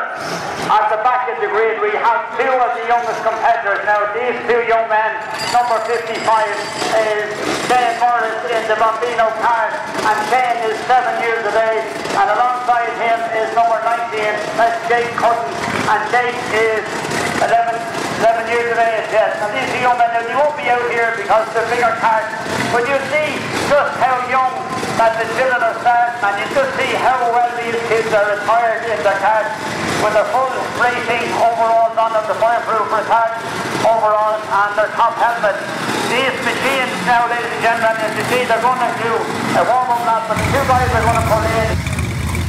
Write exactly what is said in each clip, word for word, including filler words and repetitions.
At the back of the grid we have two of the youngest competitors. Now these two young men, number fifty-five is Shane Morris in the Bambino Kart, and Shane is seven years of age, and alongside him is number nineteen, that's Jake Cutton, and Jake is eleven, eleven years of age, yes. And these two young men, now they won't be out here because they're bigger karts, but you see just how young that the children are starting, and you just see how well these kids are attired in their karts with their full racing overalls on them, the fireproof retardant overalls and their top helmets. These machines now, ladies and gentlemen, as you see, they're going to do a warm-up lap, but the two guys are going to pull in.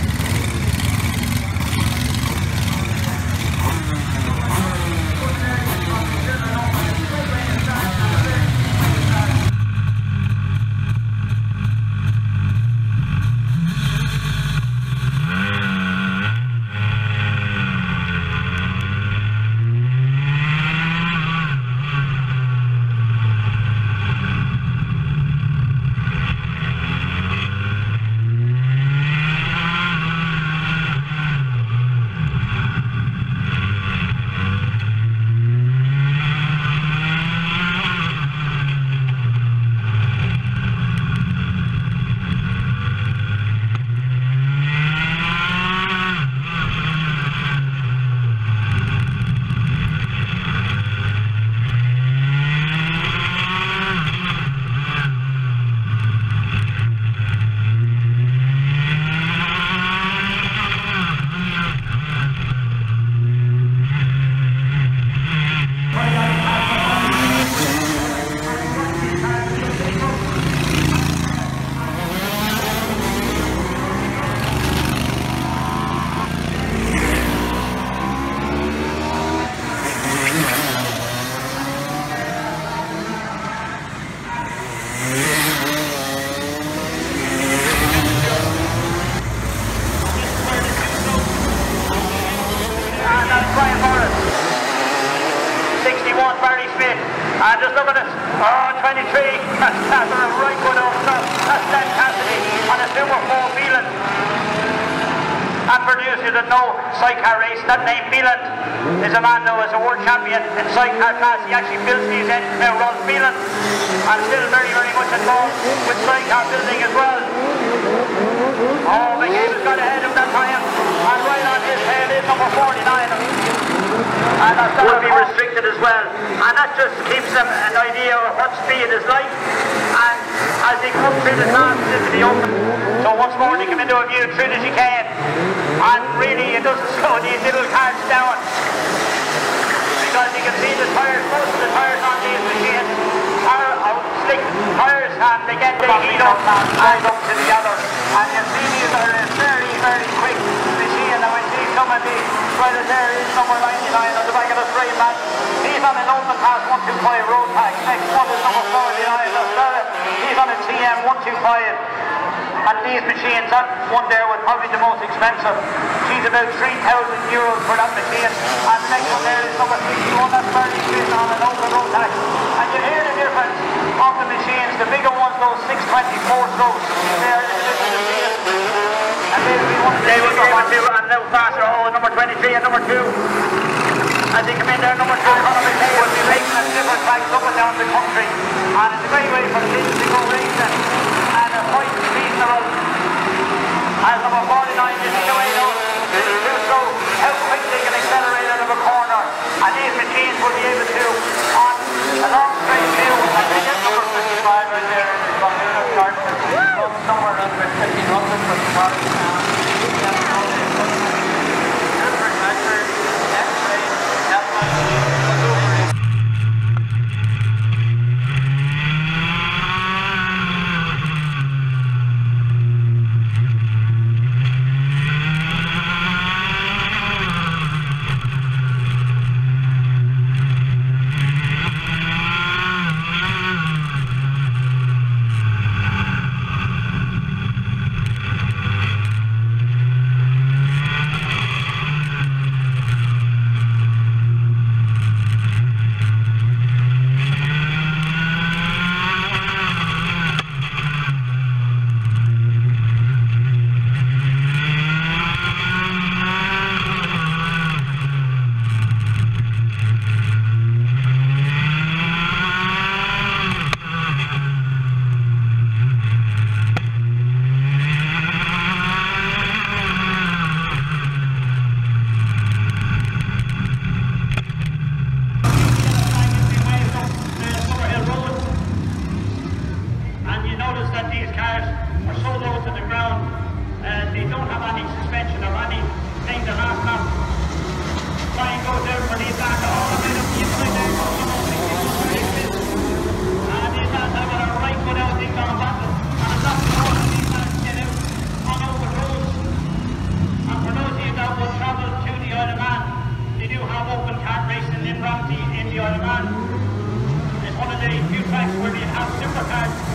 And just look at it, oh, twenty-three, that's, that's a right good off stop. That's Dan Cassidy on a Super four Beeland. And for those who don't know sidecar race, that name Beeland is a man who is a world champion in sidecar class. He actually builds these engines now, runs Beeland, and still very, very much involved with sidecar building as well. Oh, McCabe's got ahead of that time, and right on his tail is number forty-nine. And that will be restricted as well, and that just gives them an idea of what speed is like, and as they come through the class into the open, so once more they come into a view through as you can, and really it doesn't slow these little cars down, because you can see the tyres, most of the tyres on these machines are out slick tyres, and they get the heat up and up to the other, and you see these are a very, very quick machine, and we see some of these, right there is number ninety-nine on the back of the straight man. He's on an open class one two five road tag. Next one is number forty-nine, he's on a T M one two five. And these machines, that one there was probably the most expensive. She's about three thousand euros for that machine. And the next one there is number sixty-one, that's very good on an open road tag. And you hear the difference of the machines. The bigger ones, those six twenty-four strokes, there is the difference. And they will be able to, and now faster, oh, number twenty-three and number two. As they come in there, number two, Conor McKay will be racing at different tracks up and down the country. And it's a great way for kids to go racing. And a quite reasonable. As number forty-nine is the way down, to show how quick they can accelerate out of a corner. And these machines will be able to, on a long straight view, and they get number fifty-five right there in the Bambino Kart, somewhere around about fifteen hundred for the car. we have supercars